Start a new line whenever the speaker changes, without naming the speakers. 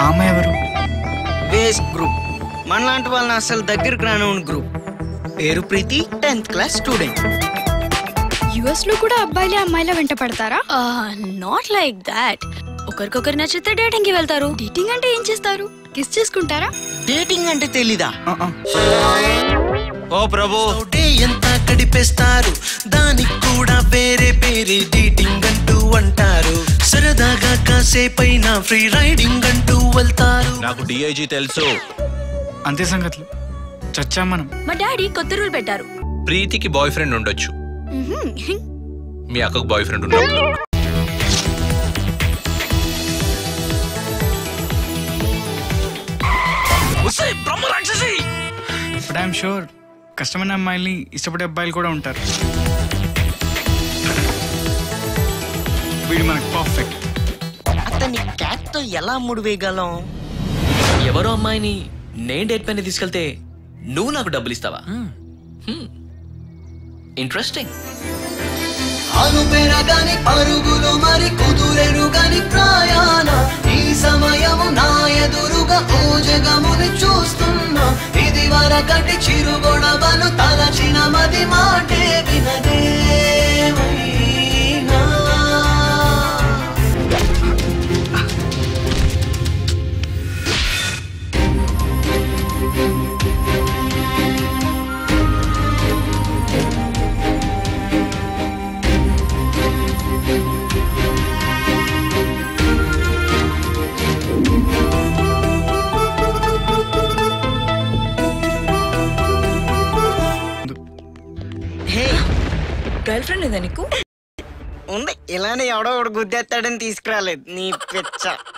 ఆమె ఎవరు?
Waste group. మనలాంటి వాళ్ళని అసలు దగ్గరికి రానివ్వని గ్రూప్. పేరు ప్రీతి, 10th క్లాస్ స్టూడెంట్.
యుఎస్ లో కూడా అబ్బాయిలే అమ్మాయిలా వెంట పడతారా?
Not like that. ఒకరికొకరు నచ్చితే డేటింగ్ కి వెళ్తారు.
డేటింగ్ అంటే ఏం చేస్తారు? కిస్ చేసుకుంటారా?
డేటింగ్ అంటే తెలీదా?
ఓ ప్రభు,
డే ఎంత గడిపేస్తారు, దానికి కూడా వేరే పేరే డేటింగ్ అంటూ అంటారు. సరదాగా కాసేపైనా ఫ్రీ రైడింగ్ అంటూ వెళ్తారు.
నాకు డిఐజీ తెలుసు.
అంతే సంగతులు. చచ్చాం మనం.
మా డాడీ కొత్త రూల్ పెట్టారు.
ప్రీతికి బాయ్ ఫ్రెండ్ ఉండొచ్చు, మీ అక్కకు బాయ్ ఫ్రెండ్ ఉండొచ్చు.
బట్ ఐఎమ్ షూర్ కష్టమైన అమ్మాయిల్ని ఇష్టపడే అబ్బాయిలు కూడా ఉంటారు. వీడు మనకు పర్ఫెక్ట్.
అతన్ని క్యాట్ తో ఎలా ముడివేయగలం?
ఎవరో అమ్మాయిని నేను డేట్ పైన తీసుకెళ్తే నువ్వు నాకు డబ్బులు ఇస్తావా? ఇంట్రెస్టింగ్.
అను పెరగని పరుగులు మరి కుదురెను గని ప్రయాణ. ఈ సమయము నా ఎదురుగా ఓ జగముని చూస్తున్నా. ఇది వరకటి చిరుగొడవలు తలచిన మది మాటే వినదేమైనా.
గర్ల్ ఫ్రెండ్ లేదా నీకు?
ఉంది. ఇలానే ఎవడో ఒకడు గుద్దేస్తాడని తీసుకురాలేదు నీ పిచ్చ.